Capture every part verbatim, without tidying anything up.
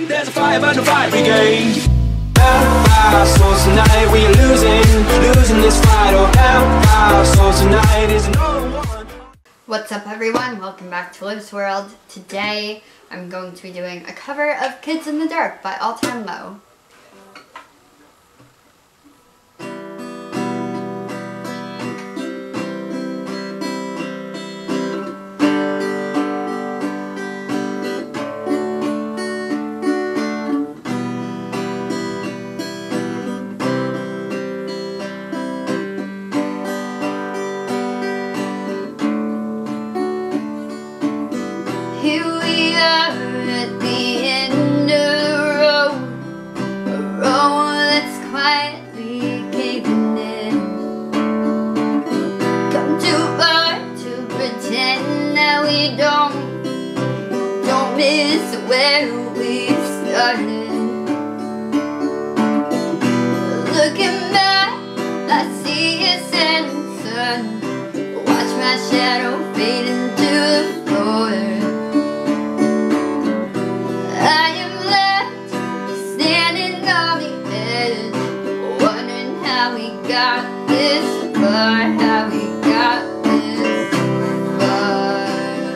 There's a fire burn the fire brigade. Our souls tonight, we are losing, losing this fight. Oh, our souls tonight is no one. What's up, everyone? Welcome back to Liv's World. Today, I'm going to be doing a cover of Kids in the Dark by All Time Low. Here we are at the end of the road, a road that's quietly caving in. Come too far to pretend that we don't, don't miss where we started. Looking back, I see a setting sun. Watch my shadow fade into the floor. I am left standing on the edge, wondering how we got this far, how we got this far.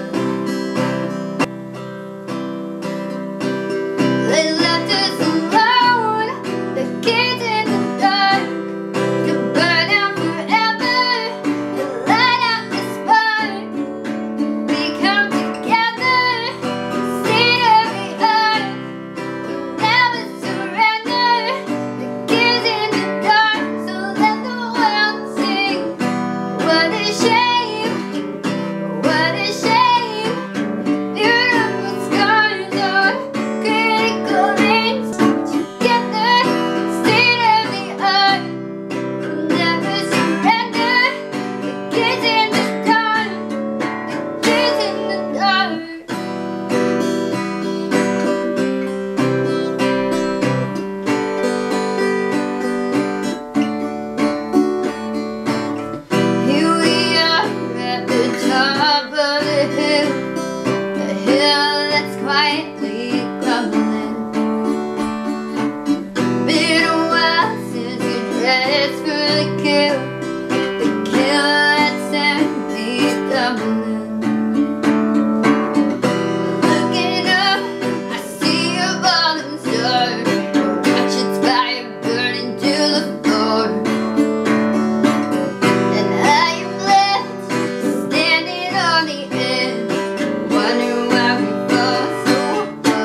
They left us alone, the kids in the dark, to burn out forever and light out the spark. We come together, see every art. Never surrender, the kids in the dark, so let the world sing. What a shame, what a shame. Beautiful scars on critical lanes. Together, state of the art. Never surrender, the kids in the dark, the kids in the dark. Here we are at the top of the hill, a hill that's quietly crumbling. Been a while since you dressed for the kill, the kill that's sent me tumbling. Looking up, I see a falling star. Watch its fire burn into the floor. And I am left standing on the edge, wondering why we fall so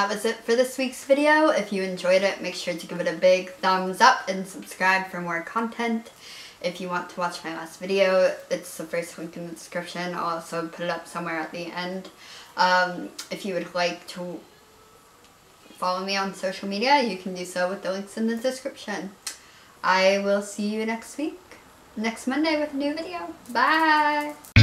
that was it for this week's video. If you enjoyed it, make sure to give it a big thumbs up and subscribe for more content. If you want to watch my last video, it's the first link in the description. I'll also put it up somewhere at the end. Um, if you would like to follow me on social media, you can do so with the links in the description. I will see you next week, next Monday with a new video. Bye!